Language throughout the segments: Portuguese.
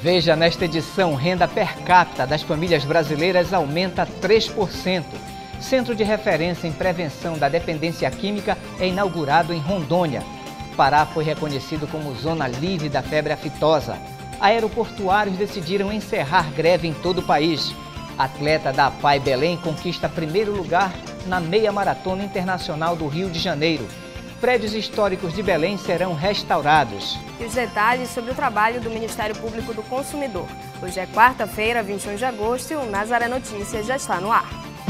Veja nesta edição, renda per capita das famílias brasileiras aumenta 3%. Centro de referência em prevenção da dependência química é inaugurado em Rondônia. Pará foi reconhecido como zona livre da febre aftosa. Aeroportuários decidiram encerrar greve em todo o país. Atleta da APAI Belém conquista primeiro lugar na meia maratona internacional do Rio de Janeiro. Prédios históricos de Belém serão restaurados. E os detalhes sobre o trabalho do Ministério Público do Consumidor. Hoje é quarta-feira, 21 de agosto, e o Nazaré Notícias já está no ar.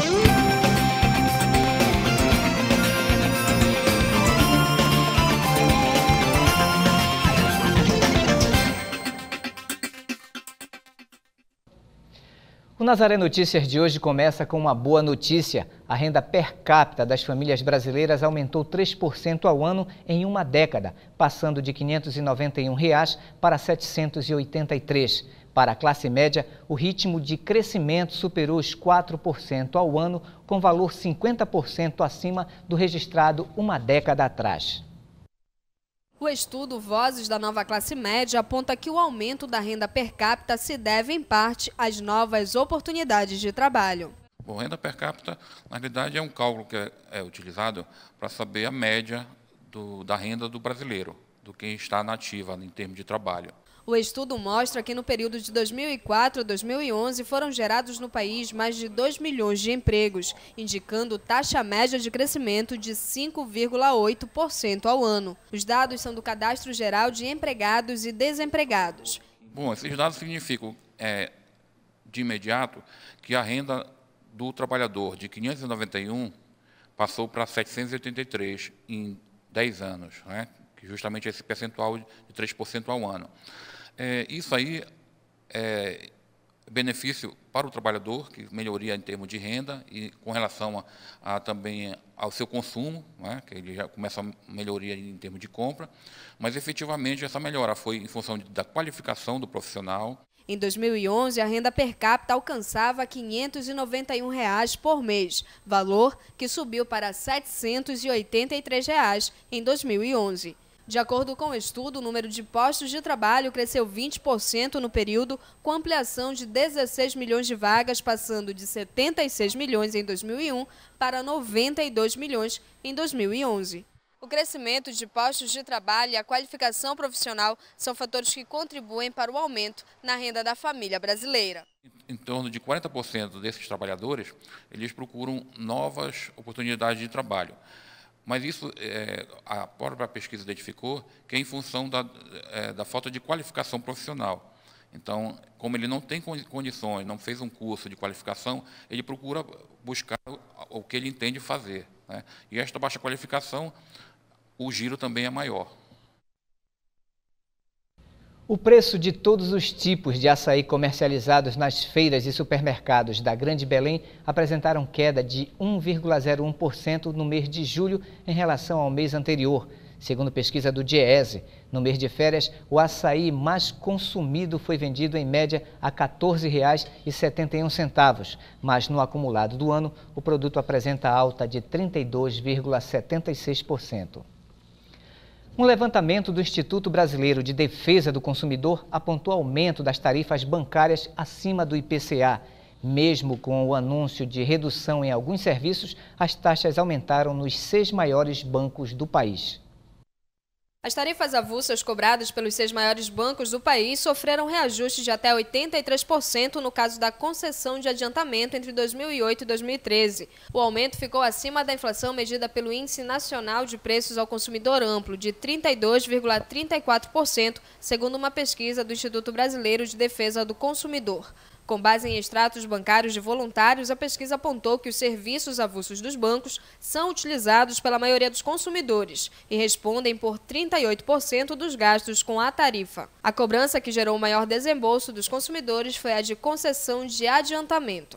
O Nazaré Notícias de hoje começa com uma boa notícia. A renda per capita das famílias brasileiras aumentou 3% ao ano em uma década, passando de R$ 591 para R$ 783. Para a classe média, o ritmo de crescimento superou os 4% ao ano, com valor 50% acima do registrado uma década atrás. O estudo Vozes da Nova Classe Média aponta que o aumento da renda per capita se deve, em parte, às novas oportunidades de trabalho. Bom, renda per capita, na realidade, é um cálculo que é utilizado para saber a média da renda do brasileiro, do quem está na ativa em termos de trabalho. O estudo mostra que no período de 2004 a 2011 foram gerados no país mais de 2 milhões de empregos, indicando taxa média de crescimento de 5,8% ao ano. Os dados são do Cadastro Geral de Empregados e Desempregados. Bom, esses dados significam, de imediato, que a renda do trabalhador de 591 passou para 783 em 10 anos, né? Que justamente esse percentual de 3% ao ano. Isso aí é benefício para o trabalhador, que melhoria em termos de renda e com relação também ao seu consumo, né, que ele já começa a melhoria em termos de compra, mas efetivamente essa melhora foi em função da qualificação do profissional. Em 2011, a renda per capita alcançava R$ 591 por mês, valor que subiu para R$ 783 em 2011. De acordo com o estudo, o número de postos de trabalho cresceu 20% no período, com ampliação de 16 milhões de vagas, passando de 76 milhões em 2001 para 92 milhões em 2011. O crescimento de postos de trabalho e a qualificação profissional são fatores que contribuem para o aumento na renda da família brasileira. Em torno de 40% desses trabalhadores, eles procuram novas oportunidades de trabalho. Mas isso, a própria pesquisa identificou que é em função da falta de qualificação profissional. Então, como ele não tem condições, não fez um curso de qualificação, ele procura buscar o que ele entende fazer, né? E esta baixa qualificação, o giro também é maior. O preço de todos os tipos de açaí comercializados nas feiras e supermercados da Grande Belém apresentaram queda de 1,01% no mês de julho em relação ao mês anterior. Segundo pesquisa do Diese, no mês de férias, o açaí mais consumido foi vendido em média a R$ 14,71, mas no acumulado do ano, o produto apresenta alta de 32,76%. Um levantamento do Instituto Brasileiro de Defesa do Consumidor apontou aumento das tarifas bancárias acima do IPCA. Mesmo com o anúncio de redução em alguns serviços, as taxas aumentaram nos 6 maiores bancos do país. As tarifas avulsas cobradas pelos 6 maiores bancos do país sofreram reajuste de até 83% no caso da concessão de adiantamento entre 2008 e 2013. O aumento ficou acima da inflação medida pelo Índice Nacional de Preços ao Consumidor Amplo, de 32,34%, segundo uma pesquisa do Instituto Brasileiro de Defesa do Consumidor. Com base em extratos bancários de voluntários, a pesquisa apontou que os serviços avulsos dos bancos são utilizados pela maioria dos consumidores e respondem por 38% dos gastos com a tarifa. A cobrança que gerou o maior desembolso dos consumidores foi a de concessão de adiantamento.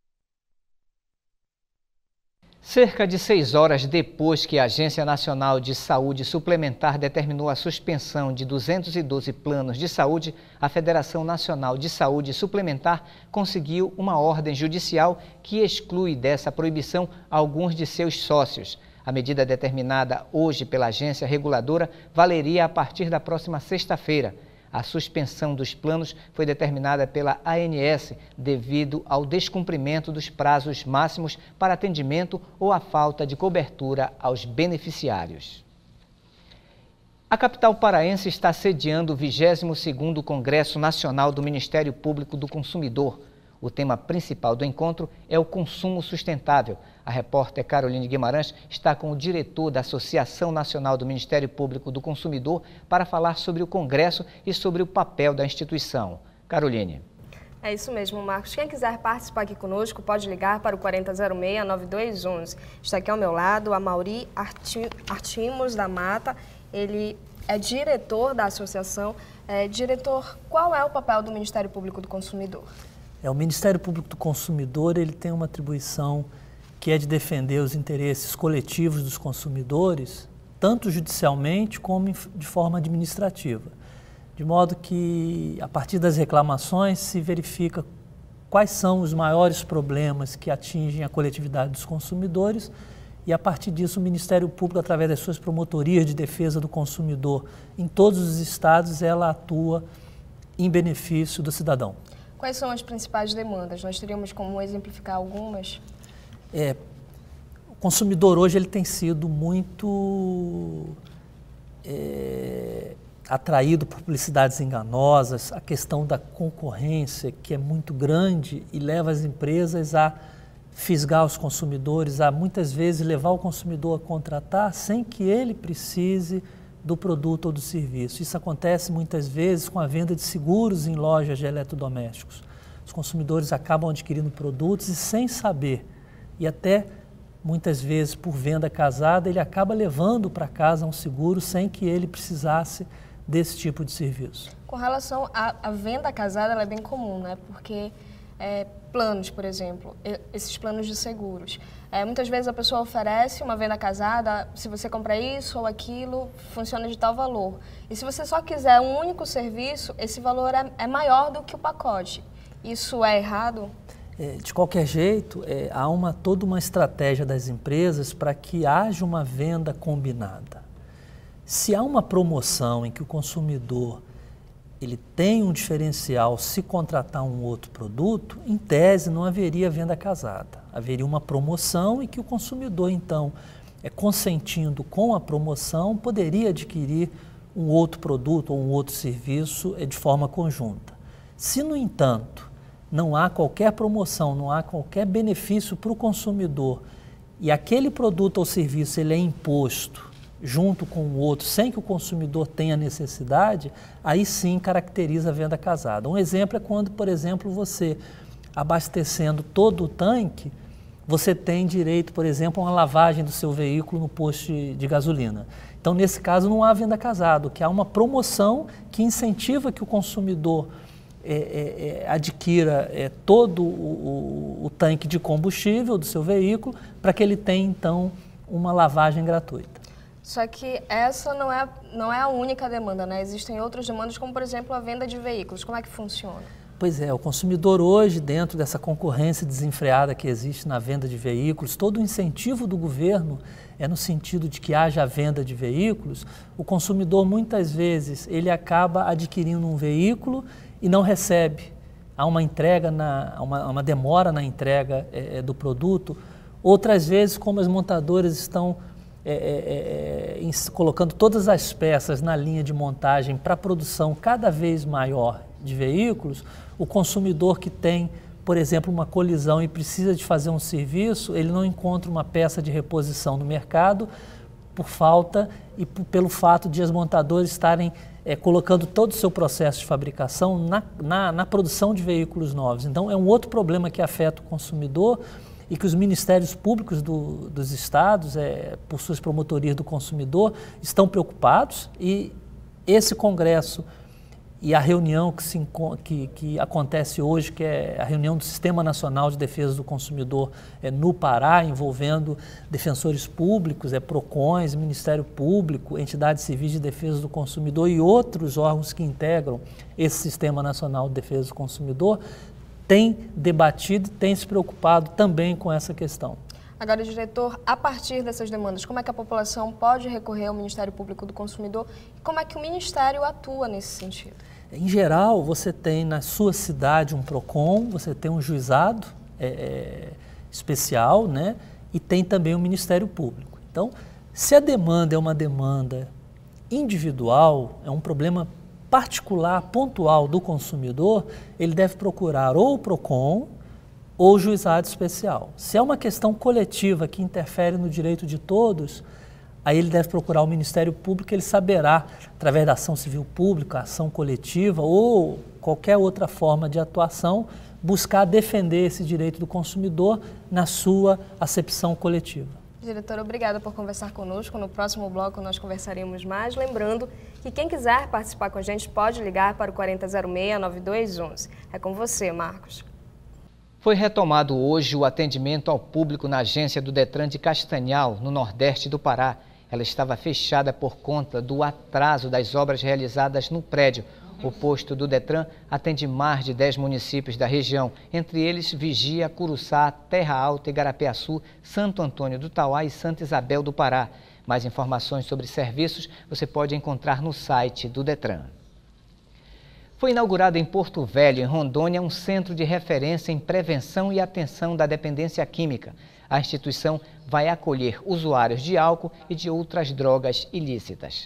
Cerca de 6 horas depois que a Agência Nacional de Saúde Suplementar determinou a suspensão de 212 planos de saúde, a Federação Nacional de Saúde Suplementar conseguiu uma ordem judicial que exclui dessa proibição alguns de seus sócios. A medida determinada hoje pela agência reguladora valeria a partir da próxima sexta-feira. A suspensão dos planos foi determinada pela ANS devido ao descumprimento dos prazos máximos para atendimento ou à falta de cobertura aos beneficiários. A capital paraense está sediando o 22º Congresso Nacional do Ministério Público do Consumidor. O tema principal do encontro é o consumo sustentável. A repórter Caroline Guimarães está com o diretor da Associação Nacional do Ministério Público do Consumidor para falar sobre o Congresso e sobre o papel da instituição. Caroline. É isso mesmo, Marcos. Quem quiser participar aqui conosco pode ligar para o 4006-9211. Está aqui ao meu lado a Mauri Artimos da Mata. Ele é diretor da associação. Diretor, qual é o papel do Ministério Público do Consumidor? O Ministério Público do Consumidor ele tem uma atribuição que é de defender os interesses coletivos dos consumidores, tanto judicialmente como de forma administrativa. De modo que, a partir das reclamações, se verifica quais são os maiores problemas que atingem a coletividade dos consumidores e, a partir disso, o Ministério Público, através das suas promotorias de defesa do consumidor em todos os estados, ela atua em benefício do cidadão. Quais são as principais demandas? Nós teríamos como exemplificar algumas? O consumidor hoje ele tem sido muito atraído por publicidades enganosas, a questão da concorrência que é muito grande e leva as empresas a fisgar os consumidores, a muitas vezes levar o consumidor a contratar sem que ele precise do produto ou do serviço. Isso acontece muitas vezes com a venda de seguros em lojas de eletrodomésticos. Os consumidores acabam adquirindo produtos e sem saber, e até muitas vezes por venda casada, ele acaba levando para casa um seguro sem que ele precisasse desse tipo de serviço. Com relação à venda casada, ela é bem comum, né? Porque planos, por exemplo, esses planos de seguros. Muitas vezes a pessoa oferece uma venda casada, se você comprar isso ou aquilo, funciona de tal valor. E se você só quiser um único serviço, esse valor é maior do que o pacote. Isso é errado? De qualquer jeito, há toda uma estratégia das empresas para que haja uma venda combinada. Se há uma promoção em que o consumidor ele tem um diferencial se contratar um outro produto, em tese não haveria venda casada. Haveria uma promoção e que o consumidor, então, consentindo com a promoção, poderia adquirir um outro produto ou um outro serviço de forma conjunta. Se, no entanto, não há qualquer promoção, não há qualquer benefício para o consumidor e aquele produto ou serviço ele é imposto junto com o outro, sem que o consumidor tenha necessidade, aí sim caracteriza a venda casada. Um exemplo é quando, por exemplo, você abastecendo todo o tanque, você tem direito, por exemplo, a uma lavagem do seu veículo no posto de gasolina. Então, nesse caso, não há venda casada, que há uma promoção que incentiva que o consumidor adquira todo o tanque de combustível do seu veículo para que ele tenha, então, uma lavagem gratuita. Só que essa não é a única demanda, né? Existem outras demandas, como, por exemplo, a venda de veículos. Como é que funciona? Pois é, o consumidor hoje, dentro dessa concorrência desenfreada que existe na venda de veículos, todo o incentivo do governo é no sentido de que haja a venda de veículos. O consumidor, muitas vezes, ele acaba adquirindo um veículo e não recebe. Há uma entrega, uma demora na entrega do produto. Outras vezes, como as montadoras estão colocando todas as peças na linha de montagem para a produção cada vez maior de veículos, o consumidor que tem, por exemplo, uma colisão e precisa de fazer um serviço, ele não encontra uma peça de reposição no mercado por falta e pelo fato de as montadoras estarem colocando todo o seu processo de fabricação na produção de veículos novos. Então, é um outro problema que afeta o consumidor e que os ministérios públicos dos estados, por suas promotorias do consumidor, estão preocupados, e esse congresso e a reunião que acontece hoje, que é a reunião do Sistema Nacional de Defesa do Consumidor no Pará, envolvendo defensores públicos, PROCONs, Ministério Público, entidades civis de defesa do consumidor e outros órgãos que integram esse Sistema Nacional de Defesa do Consumidor, tem debatido e tem se preocupado também com essa questão. Agora, diretor, a partir dessas demandas, como é que a população pode recorrer ao Ministério Público do Consumidor e como é que o Ministério atua nesse sentido? Em geral, você tem na sua cidade um PROCON, você tem um juizado especial, né? E tem também o Ministério Público. Então, se a demanda é uma demanda individual, é um problema particular, pontual do consumidor, ele deve procurar ou o PROCON ou o juizado especial. Se é uma questão coletiva que interfere no direito de todos, aí ele deve procurar o Ministério Público, ele saberá, através da ação civil pública, ação coletiva ou qualquer outra forma de atuação, buscar defender esse direito do consumidor na sua acepção coletiva. Diretora, obrigada por conversar conosco. No próximo bloco nós conversaremos mais. Lembrando que quem quiser participar com a gente pode ligar para o 4006-9211. É com você, Marcos. Foi retomado hoje o atendimento ao público na agência do Detran de Castanhal, no nordeste do Pará. Ela estava fechada por conta do atraso das obras realizadas no prédio. O posto do Detran atende mais de 10 municípios da região, entre eles Vigia, Curuçá, Terra Alta, Igarapeaçu, Santo Antônio do Tauá e Santa Isabel do Pará. Mais informações sobre serviços você pode encontrar no site do Detran. Foi inaugurado em Porto Velho, em Rondônia, um centro de referência em prevenção e atenção da dependência química. A instituição vai acolher usuários de álcool e de outras drogas ilícitas.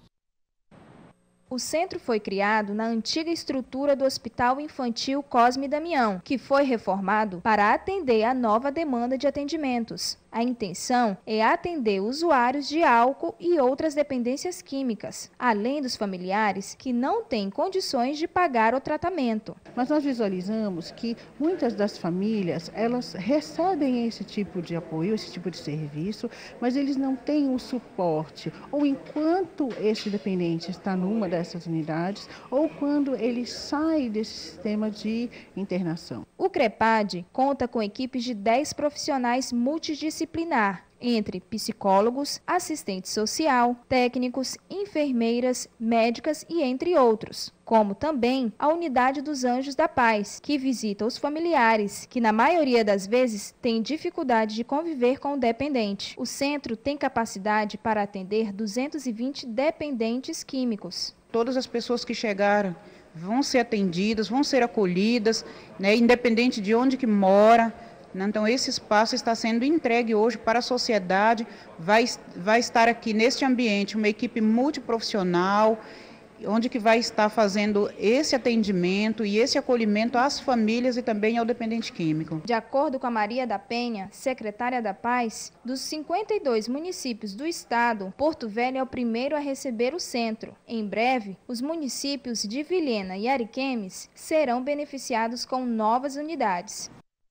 O centro foi criado na antiga estrutura do Hospital Infantil Cosme Damião, que foi reformado para atender a nova demanda de atendimentos. A intenção é atender usuários de álcool e outras dependências químicas, além dos familiares que não têm condições de pagar o tratamento. Mas nós visualizamos que muitas das famílias, elas recebem esse tipo de apoio, esse tipo de serviço, mas eles não têm o suporte, ou enquanto esse dependente está numa dessas unidades, ou quando ele sai desse sistema de internação. O CREPAD conta com equipes de 10 profissionais multidisciplinar, entre psicólogos, assistente social, técnicos, enfermeiras, médicas e entre outros. Como também a Unidade dos Anjos da Paz, que visita os familiares, que na maioria das vezes têm dificuldade de conviver com o dependente. O centro tem capacidade para atender 220 dependentes químicos. Todas as pessoas que chegaram vão ser atendidas, vão ser acolhidas, né, independente de onde que mora. Então, esse espaço está sendo entregue hoje para a sociedade. Vai estar aqui neste ambiente uma equipe multiprofissional, onde que vai estar fazendo esse atendimento e esse acolhimento às famílias e também ao dependente químico. De acordo com a Maria da Penha, secretária da Paz, dos 52 municípios do estado, Porto Velho é o primeiro a receber o centro. Em breve, os municípios de Vilhena e Ariquemes serão beneficiados com novas unidades.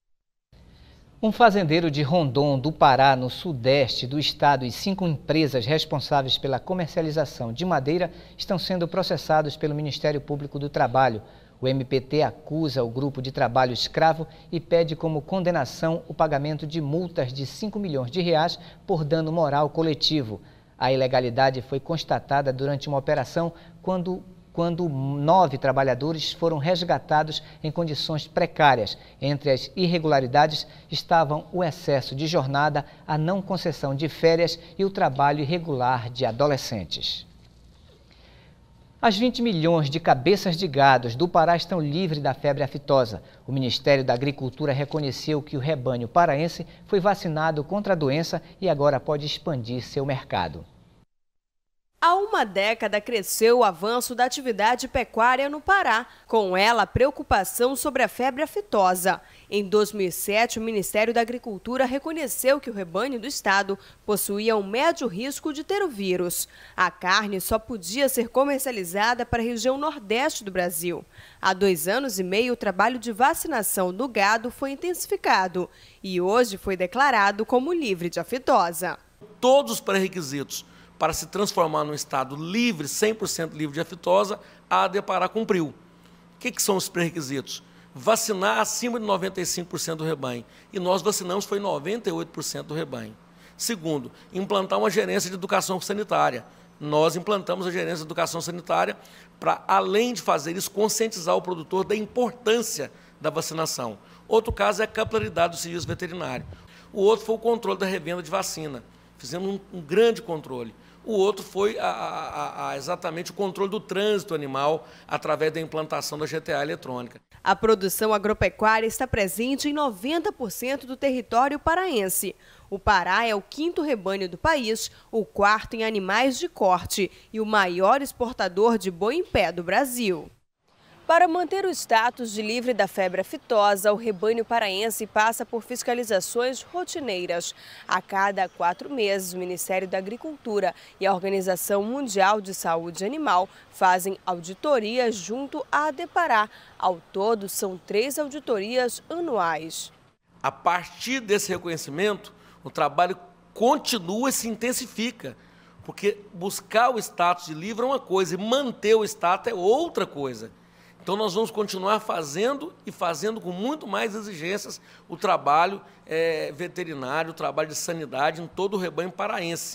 Um fazendeiro de Rondon, do Pará, no sudeste do estado, e 5 empresas responsáveis pela comercialização de madeira estão sendo processados pelo Ministério Público do Trabalho. O MPT acusa o grupo de trabalho escravo e pede como condenação o pagamento de multas de R$5 milhões por dano moral coletivo. A ilegalidade foi constatada durante uma operação quando 9 trabalhadores foram resgatados em condições precárias. Entre as irregularidades estavam o excesso de jornada, a não concessão de férias e o trabalho irregular de adolescentes. As 20 milhões de cabeças de gados do Pará estão livres da febre aftosa. O Ministério da Agricultura reconheceu que o rebanho paraense foi vacinado contra a doença e agora pode expandir seu mercado. Há uma década cresceu o avanço da atividade pecuária no Pará, com ela a preocupação sobre a febre aftosa. Em 2007, o Ministério da Agricultura reconheceu que o rebanho do estado possuía um médio risco de ter o vírus. A carne só podia ser comercializada para a região nordeste do Brasil. Há 2 anos e meio, o trabalho de vacinação do gado foi intensificado e hoje foi declarado como livre de aftosa. Todos os pré-requisitos para se transformar num estado livre, 100% livre de aftosa, a ADEPará cumpriu. O que são os pré-requisitos? Vacinar acima de 95% do rebanho. E nós vacinamos, foi 98% do rebanho. Segundo, implantar uma gerência de educação sanitária. Nós implantamos a gerência de educação sanitária para, além de fazer isso, conscientizar o produtor da importância da vacinação. Outro caso é a capilaridade do serviço veterinário. O outro foi o controle da revenda de vacina. Fizemos um grande controle. o outro foi exatamente o controle do trânsito animal através da implantação da GTA eletrônica. A produção agropecuária está presente em 90% do território paraense. O Pará é o 5º rebanho do país, o 4º em animais de corte e o maior exportador de boi em pé do Brasil. Para manter o status de livre da febre aftosa, o rebanho paraense passa por fiscalizações rotineiras. A cada 4 meses, o Ministério da Agricultura e a Organização Mundial de Saúde Animal fazem auditorias junto à ADEPARÁ. Ao todo, são 3 auditorias anuais. A partir desse reconhecimento, o trabalho continua e se intensifica, porque buscar o status de livre é uma coisa e manter o status é outra coisa. Então, nós vamos continuar fazendo e fazendo com muito mais exigências o trabalho veterinário, o trabalho de sanidade em todo o rebanho paraense.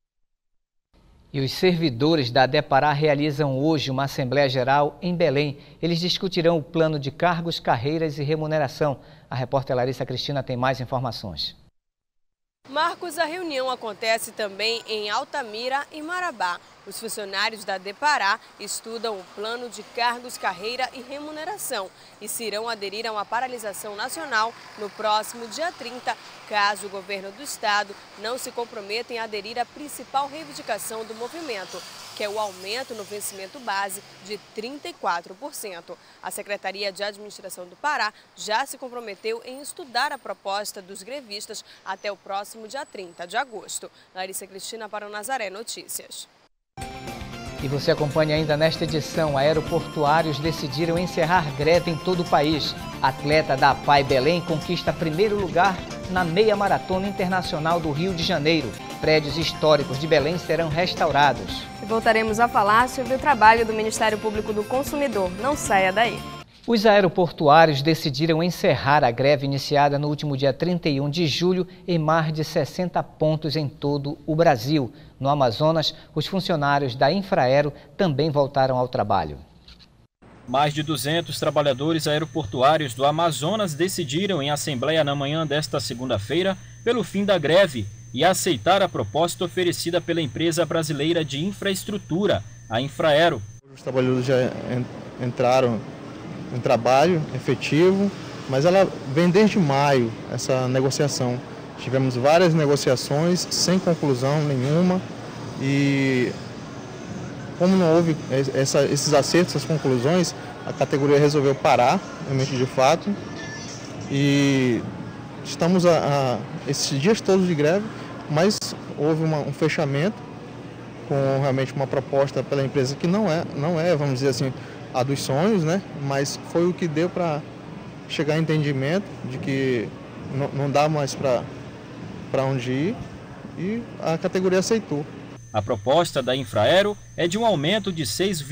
E os servidores da ADEPARÁ realizam hoje uma Assembleia Geral em Belém. Eles discutirão o plano de cargos, carreiras e remuneração. A repórter Larissa Cristina tem mais informações. Marcos, a reunião acontece também em Altamira e Marabá. Os funcionários da ADEPARÁ estudam o plano de cargos, carreira e remuneração e se irão aderir a uma paralisação nacional no próximo dia 30, caso o governo do estado não se comprometa em aderir à principal reivindicação do movimento, que é o aumento no vencimento base de 34%. A Secretaria de Administração do Pará já se comprometeu em estudar a proposta dos grevistas até o próximo dia 30 de agosto. Larissa Cristina para o Nazaré Notícias. E você acompanha ainda nesta edição, aeroportuários decidiram encerrar greve em todo o país. Atleta da APAI Belém conquista primeiro lugar na meia maratona internacional do Rio de Janeiro. Prédios históricos de Belém serão restaurados. E voltaremos a falar sobre o trabalho do Ministério Público do Consumidor. Não saia daí. Os aeroportuários decidiram encerrar a greve iniciada no último dia 31 de julho em mais de 60 pontos em todo o Brasil. No Amazonas, os funcionários da Infraero também voltaram ao trabalho. Mais de 200 trabalhadores aeroportuários do Amazonas decidiram em assembleia na manhã desta segunda-feira pelo fim da greve e aceitar a proposta oferecida pela empresa brasileira de infraestrutura, a Infraero. Os trabalhadores já entraram em trabalho efetivo, mas ela vem desde maio, essa negociação. Tivemos várias negociações sem conclusão nenhuma e como não houve esses acertos, essas conclusões, a categoria resolveu parar, realmente de fato, e estamos esses dias todos de greve, mas houve um fechamento com realmente uma proposta pela empresa que não é, vamos dizer assim, a dos sonhos, né? Mas foi o que deu para chegar a entendimento de que não dá mais para onde ir e a categoria aceitou. A proposta da Infraero é de um aumento de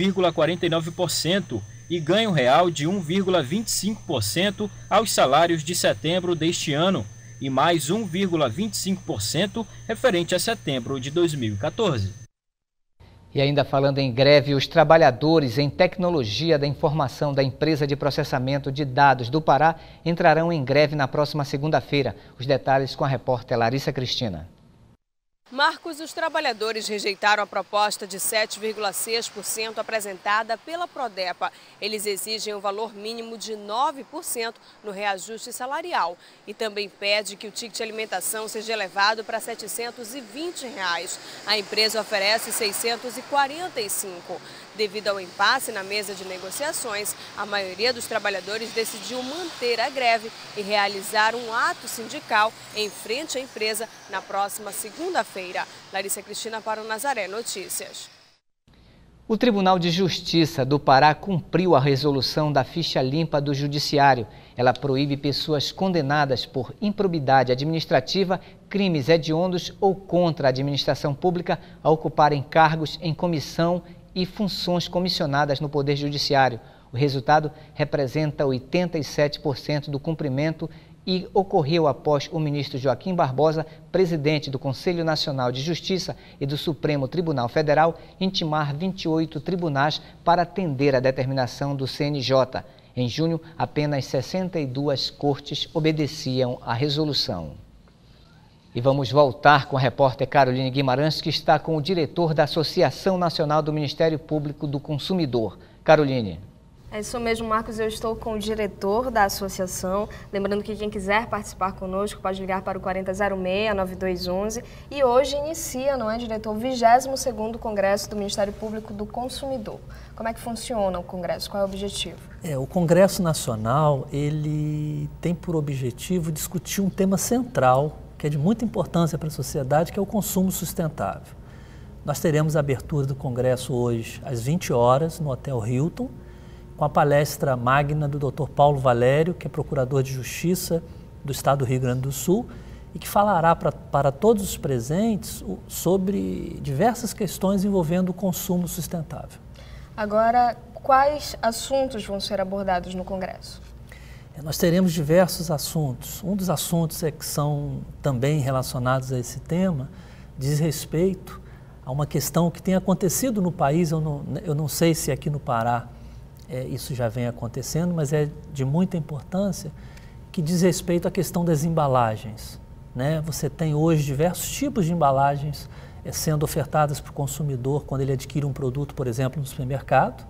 6,49% e ganho real de 1,25% aos salários de setembro deste ano e mais 1,25% referente a setembro de 2014. E ainda falando em greve, os trabalhadores em tecnologia da informação da empresa de processamento de dados do Pará entrarão em greve na próxima segunda-feira. Os detalhes com a repórter Larissa Cristina. Marcos, os trabalhadores rejeitaram a proposta de 7,6% apresentada pela Prodepa. Eles exigem um valor mínimo de 9% no reajuste salarial e também pede que o ticket de alimentação seja elevado para R$ 720. A empresa oferece R$ 645. Devido ao impasse na mesa de negociações, a maioria dos trabalhadores decidiu manter a greve e realizar um ato sindical em frente à empresa na próxima segunda-feira. Larissa Cristina para o Nazaré Notícias. O Tribunal de Justiça do Pará cumpriu a resolução da ficha limpa do Judiciário. Ela proíbe pessoas condenadas por improbidade administrativa, crimes hediondos ou contra a administração pública a ocuparem cargos em comissão e funções comissionadas no Poder Judiciário. O resultado representa 87% do cumprimento e ocorreu após o ministro Joaquim Barbosa, presidente do Conselho Nacional de Justiça e do Supremo Tribunal Federal, intimar 28 tribunais para atender a determinação do CNJ. Em junho, apenas 62 cortes obedeciam à resolução. E vamos voltar com a repórter Caroline Guimarães, que está com o diretor da Associação Nacional do Ministério Público do Consumidor. Caroline. É isso mesmo, Marcos. Eu estou com o diretor da associação. Lembrando que quem quiser participar conosco pode ligar para o 4006-9211. E hoje inicia, não é, diretor, o 22º Congresso do Ministério Público do Consumidor. Como é que funciona o Congresso? Qual é o objetivo? O Congresso Nacional, ele tem por objetivo discutir um tema central, que é de muita importância para a sociedade, que é o consumo sustentável. Nós teremos a abertura do Congresso hoje às 20 horas no Hotel Hilton, com a palestra magna do Dr. Paulo Valério, que é Procurador de Justiça do Estado do Rio Grande do Sul, e que falará para todos os presentes sobre diversas questões envolvendo o consumo sustentável. Agora, quais assuntos vão ser abordados no Congresso? Nós teremos diversos assuntos. Um dos assuntos que são também relacionados a esse tema diz respeito a uma questão que tem acontecido no país. Eu não sei se aqui no Pará isso já vem acontecendo, mas é de muita importância, que diz respeito à questão das embalagens, né? Você tem hoje diversos tipos de embalagens sendo ofertadas para o consumidor quando ele adquire um produto, por exemplo, no supermercado,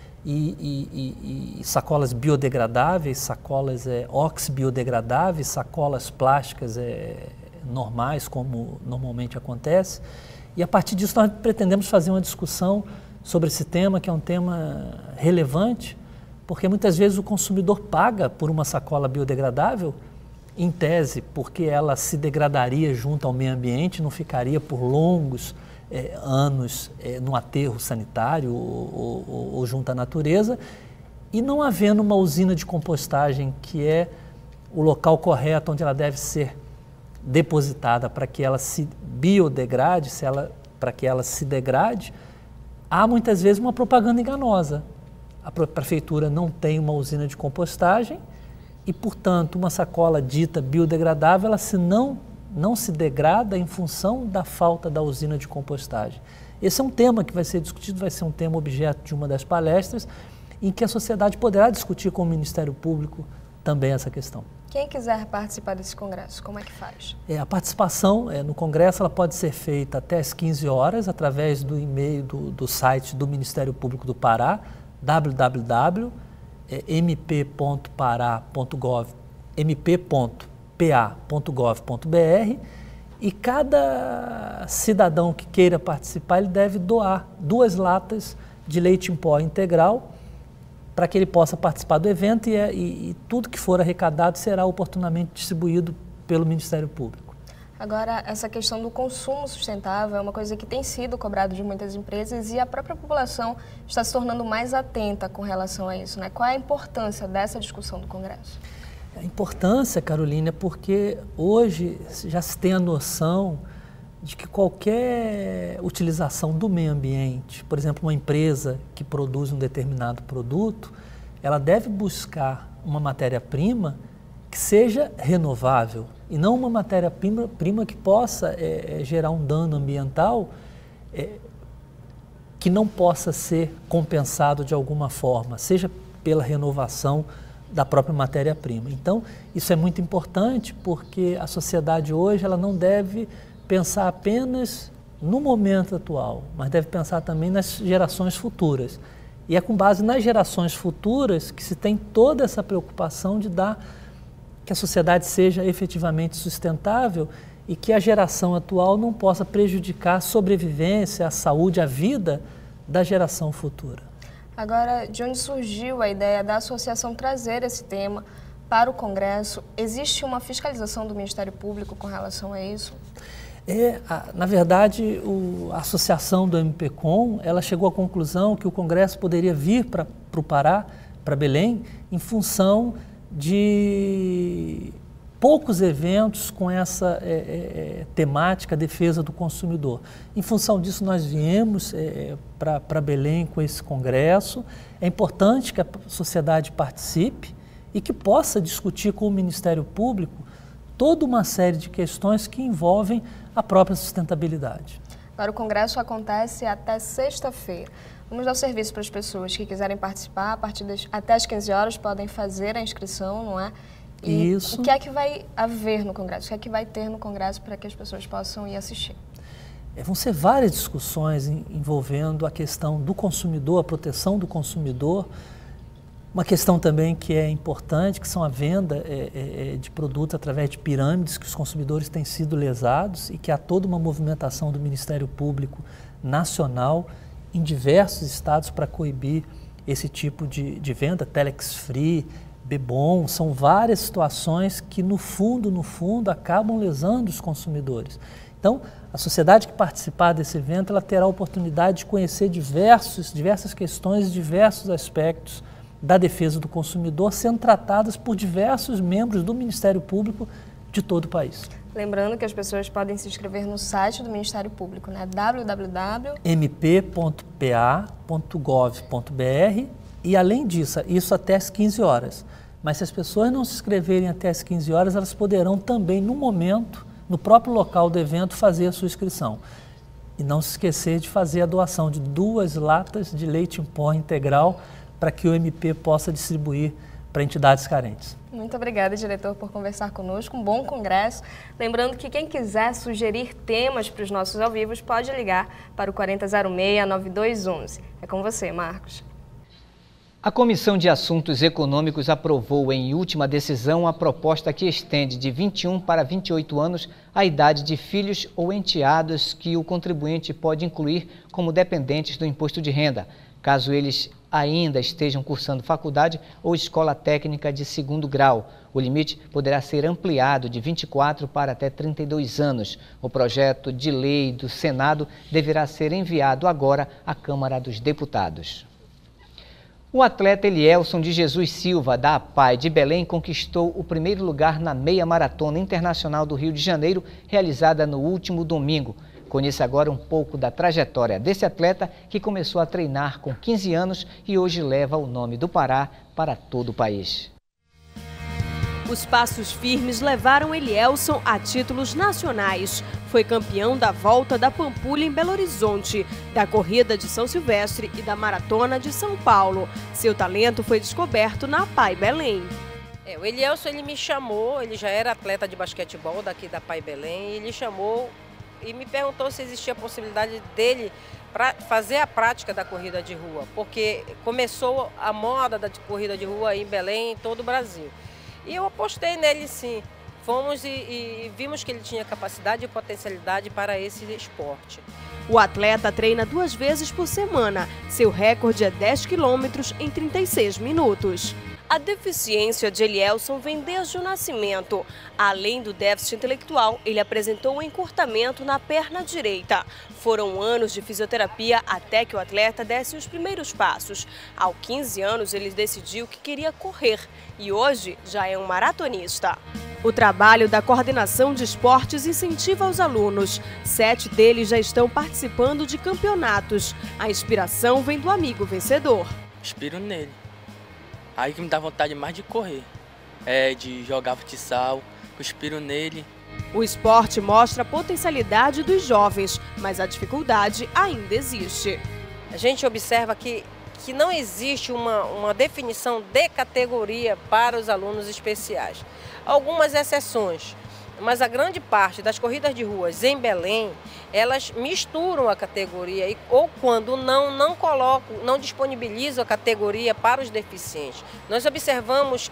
e sacolas biodegradáveis, sacolas oxibiodegradáveis, sacolas plásticas normais, como normalmente acontece. E a partir disso nós pretendemos fazer uma discussão sobre esse tema, que é um tema relevante, porque muitas vezes o consumidor paga por uma sacola biodegradável, em tese, porque ela se degradaria junto ao meio ambiente, não ficaria por longos anos no aterro sanitário ou junto à natureza, e não havendo uma usina de compostagem, que é o local correto onde ela deve ser depositada para que ela se biodegrade, para que ela se degrade, há muitas vezes uma propaganda enganosa. A prefeitura não tem uma usina de compostagem e, portanto, uma sacola dita biodegradável, ela não se degrada em função da falta da usina de compostagem. Esse é um tema que vai ser discutido, vai ser um tema objeto de uma das palestras, em que a sociedade poderá discutir com o Ministério Público também essa questão. Quem quiser participar desse congresso, como é que faz? A participação no congresso ela pode ser feita até às 15 horas, através do e-mail do site do Ministério Público do Pará, mp.pa.gov.br, e cada cidadão que queira participar, ele deve doar 2 latas de leite em pó integral, para que ele possa participar do evento, e tudo que for arrecadado será oportunamente distribuído pelo Ministério Público. Agora, essa questão do consumo sustentável é uma coisa que tem sido cobrada de muitas empresas, e a própria população está se tornando mais atenta com relação a isso, né? Qual é a importância dessa discussão do Congresso? A importância, Carolina, é porque hoje já se tem a noção de que qualquer utilização do meio ambiente, por exemplo, uma empresa que produz um determinado produto, ela deve buscar uma matéria-prima que seja renovável e não uma matéria-prima que possa gerar um dano ambiental que não possa ser compensado de alguma forma, seja pela renovação da própria matéria-prima. Então, isso é muito importante, porque a sociedade hoje ela não deve pensar apenas no momento atual, mas deve pensar também nas gerações futuras. E é com base nas gerações futuras que se tem toda essa preocupação de que a sociedade seja efetivamente sustentável e que a geração atual não possa prejudicar a sobrevivência, a saúde, a vida da geração futura. Agora, de onde surgiu a ideia da associação trazer esse tema para o Congresso? Existe uma fiscalização do Ministério Público com relação a isso? Na verdade, a associação do MPCOM, ela chegou à conclusão que o Congresso poderia vir para o Pará, para Belém, em função de poucos eventos com essa temática, defesa do consumidor. Em função disso, nós viemos para Belém com esse congresso. É importante que a sociedade participe e que possa discutir com o Ministério Público toda uma série de questões que envolvem a própria sustentabilidade. Agora, o congresso acontece até sexta-feira. Vamos dar o serviço para as pessoas que quiserem participar. Até às 15 horas podem fazer a inscrição, não é? E Isso. o que é que vai haver no Congresso? O que é que vai ter no Congresso para que as pessoas possam ir assistir? Vão ser várias discussões envolvendo a questão do consumidor, a proteção do consumidor. Uma questão também que é importante, que são a venda de produtos através de pirâmides, que os consumidores têm sido lesados e que há toda uma movimentação do Ministério Público Nacional em diversos estados para coibir esse tipo de venda, Telex Free, Bebom, são várias situações que no fundo, acabam lesando os consumidores. Então, a sociedade que participar desse evento, ela terá a oportunidade de conhecer diversas questões, diversos aspectos da defesa do consumidor, sendo tratadas por diversos membros do Ministério Público de todo o país. Lembrando que as pessoas podem se inscrever no site do Ministério Público, né? mp.pa.gov.br e, além disso, isso até às 15 horas. Mas se as pessoas não se inscreverem até às 15 horas, elas poderão também, no momento, no próprio local do evento, fazer a sua inscrição. E não se esquecer de fazer a doação de 2 latas de leite em pó integral para que o MP possa distribuir para entidades carentes. Muito obrigada, diretor, por conversar conosco. Um bom congresso. Lembrando que quem quiser sugerir temas para os nossos ao vivos pode ligar para o 4006-9211. É com você, Marcos. A Comissão de Assuntos Econômicos aprovou em última decisão a proposta que estende de 21 para 28 anos a idade de filhos ou enteados que o contribuinte pode incluir como dependentes do imposto de renda, caso eles ainda estejam cursando faculdade ou escola técnica de 2º grau. O limite poderá ser ampliado de 24 para até 32 anos. O projeto de lei do Senado deverá ser enviado agora à Câmara dos Deputados. O atleta Elielson de Jesus Silva, da APAI de Belém, conquistou o primeiro lugar na Meia Maratona Internacional do Rio de Janeiro, realizada no último domingo. Conheça agora um pouco da trajetória desse atleta que começou a treinar com 15 anos e hoje leva o nome do Pará para todo o país. Os passos firmes levaram Elielson a títulos nacionais. Foi campeão da Volta da Pampulha em Belo Horizonte, da Corrida de São Silvestre e da Maratona de São Paulo. Seu talento foi descoberto na APAI Belém. O Elielson, ele me chamou, ele já era atleta de basquetebol daqui da APAI Belém, ele chamou e me perguntou se existia a possibilidade dele para fazer a prática da corrida de rua, porque começou a moda da corrida de rua em Belém, em todo o Brasil. E eu apostei nele sim, fomos e vimos que ele tinha capacidade e potencialidade para esse esporte. O atleta treina 2 vezes por semana, seu recorde é 10 quilômetros em 36 minutos. A deficiência de Elielson vem desde o nascimento. Além do déficit intelectual, ele apresentou um encurtamento na perna direita. Foram anos de fisioterapia até que o atleta desse os primeiros passos. Aos 15 anos, ele decidiu que queria correr e hoje já é um maratonista. O trabalho da Coordenação de Esportes incentiva os alunos. 7 deles já estão participando de campeonatos. A inspiração vem do amigo vencedor. Inspiro nele. Aí que me dá vontade mais de correr, de jogar futsal, inspiro nele. O esporte mostra a potencialidade dos jovens, mas a dificuldade ainda existe. A gente observa que não existe uma definição de categoria para os alunos especiais. Algumas exceções, mas a grande parte das corridas de ruas em Belém, elas misturam a categoria ou quando não colocam, não disponibilizam a categoria para os deficientes. Nós observamos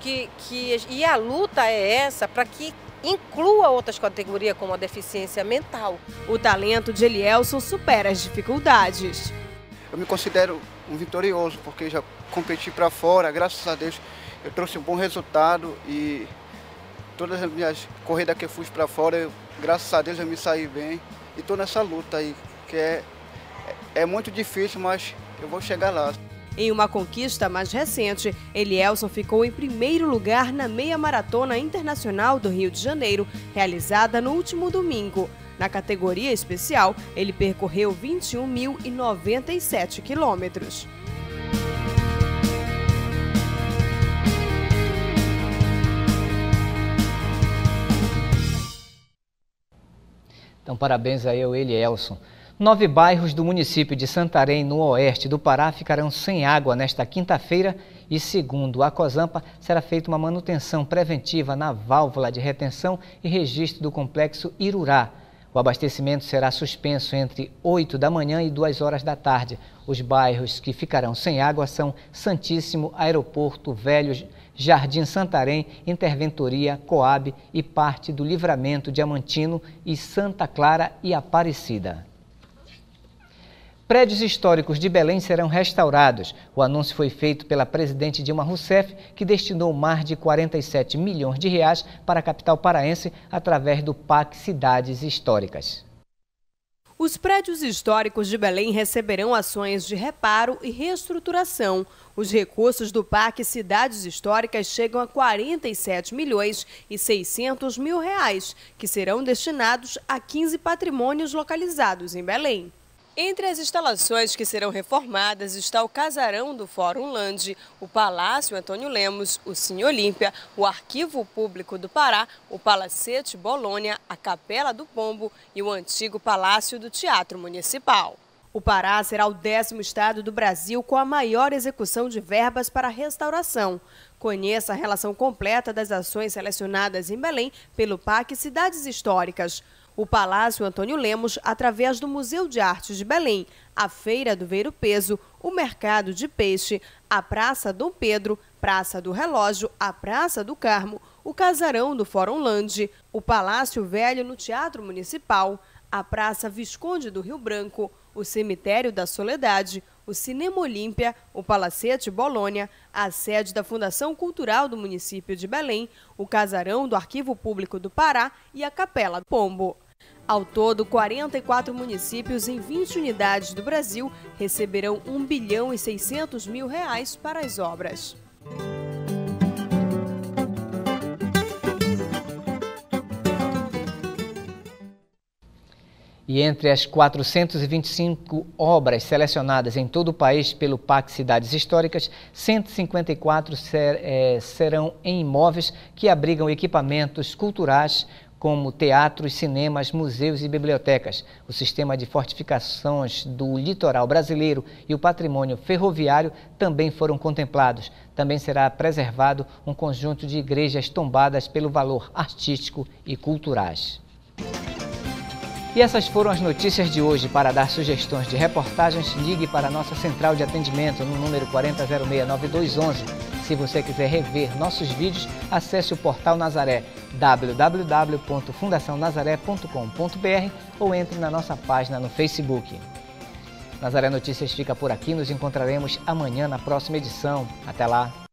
e a luta é essa para que inclua outras categorias como a deficiência mental. O talento de Elielson supera as dificuldades. Eu me considero um vitorioso porque já competi para fora, graças a Deus eu trouxe um bom resultado e todas as minhas corridas que eu fui para fora, graças a Deus eu me saí bem. E estou nessa luta aí, que é muito difícil, mas eu vou chegar lá. Em uma conquista mais recente, Elielson ficou em primeiro lugar na Meia Maratona Internacional do Rio de Janeiro, realizada no último domingo. Na categoria especial, ele percorreu 21.097 quilômetros. Então, parabéns aí ao Elielson. 9 bairros do município de Santarém, no oeste do Pará, ficarão sem água nesta quinta-feira e, segundo a COSAMPA, será feita uma manutenção preventiva na válvula de retenção e registro do complexo Irurá. O abastecimento será suspenso entre 8 da manhã e 2 horas da tarde. Os bairros que ficarão sem água são Santíssimo, Aeroporto Velho, Jardim Santarém, Interventoria, Coab e parte do Livramento Diamantino e Santa Clara e Aparecida. Prédios históricos de Belém serão restaurados. O anúncio foi feito pela presidente Dilma Rousseff, que destinou mais de 47 milhões de reais para a capital paraense através do PAC Cidades Históricas. Os prédios históricos de Belém receberão ações de reparo e reestruturação. Os recursos do PAC Cidades Históricas chegam a 47 milhões e 600 mil reais, que serão destinados a 15 patrimônios localizados em Belém. Entre as instalações que serão reformadas está o Casarão do Fórum Land, o Palácio Antônio Lemos, o Cine Olímpia, o Arquivo Público do Pará, o Palacete Bolônia, a Capela do Pombo e o antigo Palácio do Teatro Municipal. O Pará será o 10º estado do Brasil com a maior execução de verbas para restauração. Conheça a relação completa das ações selecionadas em Belém pelo PAC Cidades Históricas. O Palácio Antônio Lemos, através do Museu de Artes de Belém, a Feira do Ver o Peso, o Mercado de Peixe, a Praça Dom Pedro, Praça do Relógio, a Praça do Carmo, o Casarão do Fórum Land, o Palácio Velho no Teatro Municipal, a Praça Visconde do Rio Branco, o Cemitério da Soledade, o Cinema Olímpia, o Palacete Bolônia, a sede da Fundação Cultural do município de Belém, o Casarão do Arquivo Público do Pará e a Capela do Pombo. Ao todo, 44 municípios em 20 unidades do Brasil receberão 1 bilhão e 600 mil reais para as obras. E entre as 425 obras selecionadas em todo o país pelo PAC Cidades Históricas, 154 serão em imóveis que abrigam equipamentos culturais como teatros, cinemas, museus e bibliotecas. O sistema de fortificações do litoral brasileiro e o patrimônio ferroviário também foram contemplados. Também será preservado um conjunto de igrejas tombadas pelo valor artístico e culturais. E essas foram as notícias de hoje. Para dar sugestões de reportagens, ligue para a nossa central de atendimento no número 4006-9211. Se você quiser rever nossos vídeos, acesse o portal Nazaré, www.fundacionazaré.com.br ou entre na nossa página no Facebook. Nazaré Notícias fica por aqui, nos encontraremos amanhã na próxima edição. Até lá!